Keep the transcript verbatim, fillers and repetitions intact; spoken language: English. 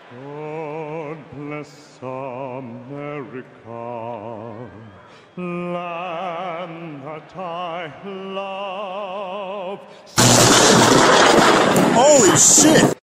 God bless America, land that I love. Holy shit!